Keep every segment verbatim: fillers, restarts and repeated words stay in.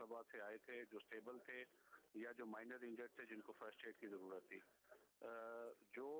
फैसलाबाद से आए थे, जो स्टेबल थे या जो माइनर इंजर्ड थे जिनको फर्स्ट एड की ज़रूरत थी। जो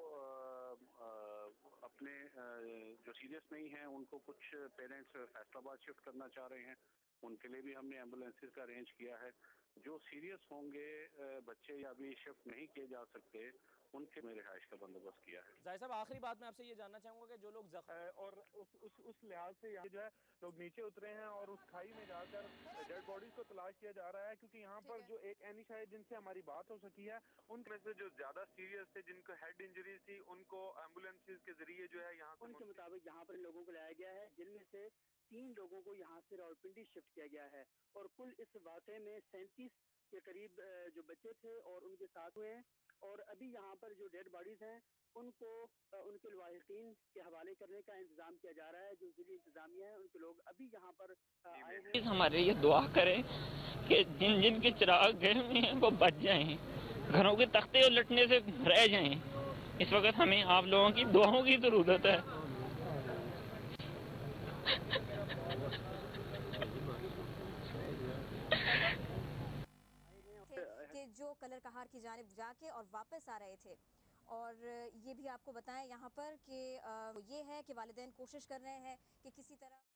अपने जो सीरियस नहीं हैं उनको कुछ पेरेंट्स फैसलाबाद शिफ्ट करना चाह रहे हैं, उनके लिए भी हमने एम्बुलेंसेज का अरेंज किया है। जो सीरियस होंगे बच्चे या अभी शिफ्ट नहीं किए जा सकते उनके में रिहाइश का बंदोबस्त किया है। जाहिर साहब, आखिरी बात मैं आपसे ये जानना चाहूँगा कि जो लोग जख्म और उस उस उस लिहाज से यहाँ जो है लोग नीचे उतरे हैं और उस खाई में जाकर डेड बॉडीज को तलाश किया जा रहा है, क्योंकि यहाँ पर जो एक एनी शायद जिनसे हमारी बात हो सकी है उनमें से जो ज्यादा सीरियस थे, जिनको हेड इंजरीज थी, उनको एम्बुलेंसेज के जरिए जो है यहाँ उनके मुताबिक यहाँ पर लोगों को लाया गया है, जिनमें से तीन लोगों को यहाँ से रावलपिंडी शिफ्ट किया गया है और कुल इस वाक़े में सैंतीस के करीब जो बच्चे थे और उनके साथ हुए हैं। और अभी यहाँ पर जो डेड बॉडीज हैं उनको उनके लवाहिकीन के हवाले करने का इंतजाम किया जा रहा है। जो जिली इंतजामिया है उनके लोग अभी यहाँ पर आए हैं। हमारे लिए दुआ करें कि जिन जिन के चिराग घर में हैं वो बच जाएं, घरों के तख्ते उलटने से रह जाएं। इस वक्त हमें आप लोगों की दुआओं की जरूरत है। कि जो कलर कहार की जानिब जाके और वापस आ रहे थे। और ये भी आपको बताएं यहाँ पर कि ये है कि वालिदैन कोशिश कर रहे हैं कि किसी तरह